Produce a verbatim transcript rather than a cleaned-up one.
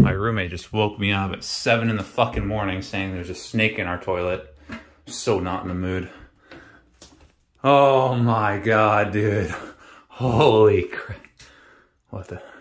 My roommate just woke me up at seven in the fucking morning saying there's a snake in our toilet. So not in the mood. Oh my god, dude. Holy crap. What the...